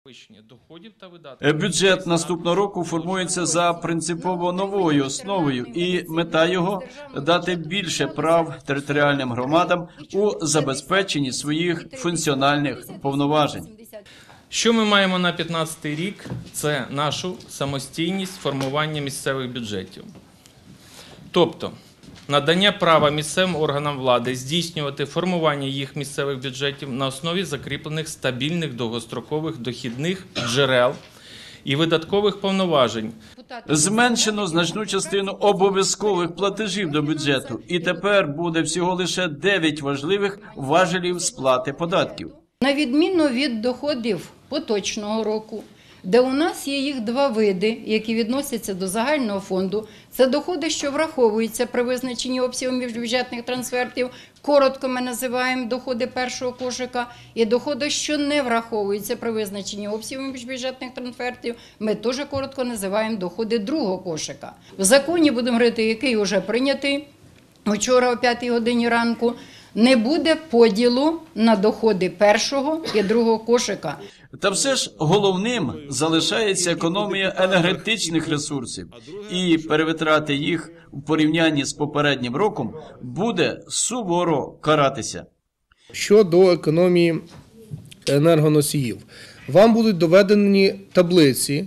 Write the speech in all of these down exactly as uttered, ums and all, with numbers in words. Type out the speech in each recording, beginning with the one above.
Бюджет наступного року формується за принципово новою основою, і мета його – дати більше прав територіальним громадам у забезпеченні своїх функціональних повноважень. Що ми маємо на п'ятнадцятий рік? Це нашу самостійність формування місцевих бюджетів. Тобто, надання права місцевим органам влади здійснювати формування їх місцевих бюджетів на основі закріплених стабільних довгострокових дохідних джерел і видаткових повноважень. Зменшено значну частину обов'язкових платежів до бюджету, і тепер буде всього лише дев'ять важливих важелів сплати податків. На відміну від доходів поточного року, де у нас є їх два види, які відносяться до загального фонду. Це доходи, що враховуються при визначенні обсягу міжбюджетних трансфертів, коротко ми називаємо доходи першого кошика, і доходи, що не враховуються при визначенні обсягу міжбюджетних трансфертів, ми теж коротко називаємо доходи другого кошика. В законі, будемо говорити, який вже прийнятий вчора о п'ятій годині ранку, не буде поділу на доходи першого і другого кошика. Та все ж головним залишається економія енергетичних ресурсів, і перевитрати їх у порівнянні з попереднім роком буде суворо каратися. Щодо економії енергоносіїв, вам будуть доведені таблиці,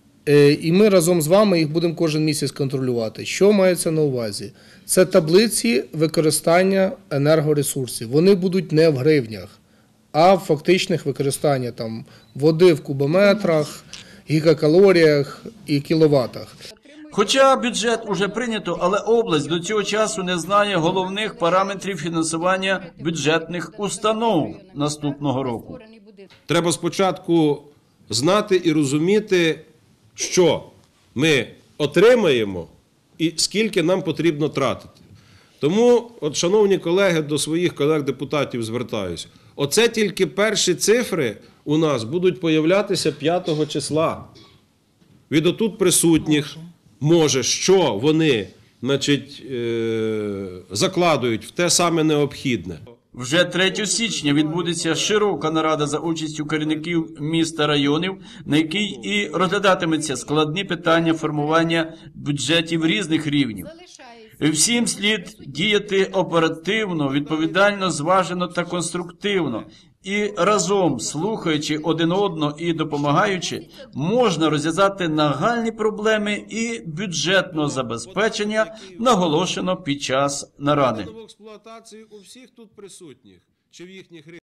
і ми разом з вами їх будемо кожен місяць контролювати. Що мається на увазі? Це таблиці використання енергоресурсів. Вони будуть не в гривнях, а в фактичних використання там води в кубометрах, гігакалоріях і кіловатах. Хоча бюджет уже прийнято, але область до цього часу не знає головних параметрів фінансування бюджетних установ наступного року. Треба спочатку знати і розуміти, що ми отримаємо і скільки нам потрібно тратити. Тому, от, шановні колеги, до своїх колег-депутатів звертаюся. Оце тільки перші цифри у нас будуть появлятися п'ятого числа. Від отут присутніх, може, що вони, значить, е- закладують в те саме необхідне. Вже третього січня відбудеться широка нарада за участю керівників міст та районів, на якій і розглядатиметься складні питання формування бюджетів різних рівнів. Всім слід діяти оперативно, відповідально, зважено та конструктивно. І разом, слухаючи один одного і допомагаючи, можна розв'язати нагальні проблеми і бюджетного забезпечення, наголошено під час наради.